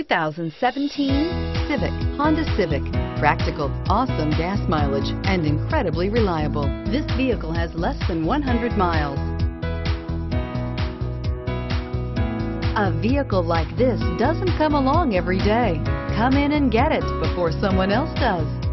2017 Civic, Honda Civic. Practical, awesome gas mileage, and incredibly reliable. This vehicle has less than 100 miles. A vehicle like this doesn't come along every day. Come in and get it before someone else does.